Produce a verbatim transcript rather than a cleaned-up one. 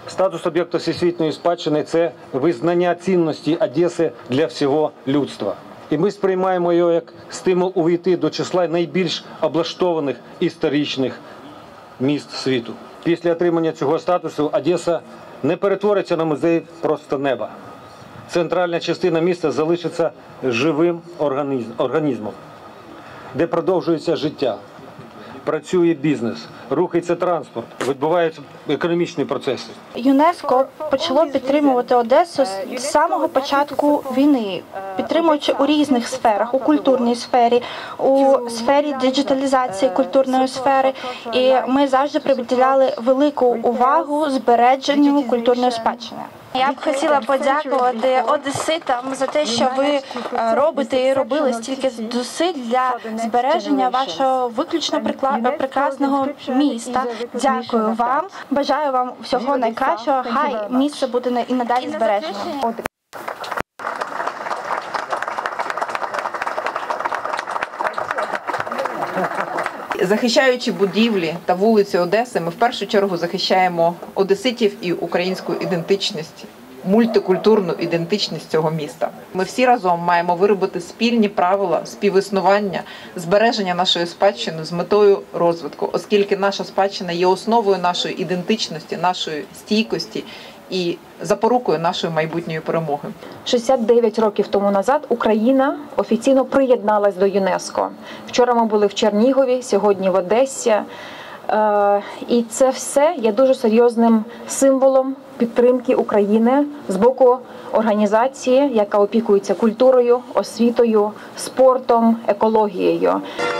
Статус об'єкта всесвітньої спадщини – це визнання цінності Одеси для всього людства. І ми сприймаємо його як стимул увійти до числа найбільш облаштованих історичних міст світу. Після отримання цього статусу Одеса не перетвориться на музей просто неба. Центральна частина міста залишиться живим організмом, де продовжується життя, працює бізнес, рухається транспорт, відбуваються економічні процеси. ЮНЕСКО почало підтримувати Одесу з самого початку війни, підтримуючи у різних сферах, у культурній сфері, у сфері диджиталізації культурної сфери. І ми завжди приділяли велику увагу збереженню культурної спадщини. Я б хотіла подякувати одеситам за те, що ви робите і робили стільки зусиль для збереження вашого виключно прекрасного міста. Дякую вам, бажаю вам всього найкращого, хай місце буде і надалі збережено. Захищаючи будівлі та вулиці Одеси, ми в першу чергу захищаємо одеситів і українську ідентичність, мультикультурну ідентичність цього міста. Ми всі разом маємо виробити спільні правила співіснування, збереження нашої спадщини з метою розвитку, оскільки наша спадщина є основою нашої ідентичності, нашої стійкості і запорукою нашої майбутньої перемоги. шістдесят дев'ять років тому назад Україна офіційно приєдналась до ЮНЕСКО. Вчора ми були в Чернігові, сьогодні в Одесі. І це все є дуже серйозним символом підтримки України з боку організації, яка опікується культурою, освітою, спортом, екологією.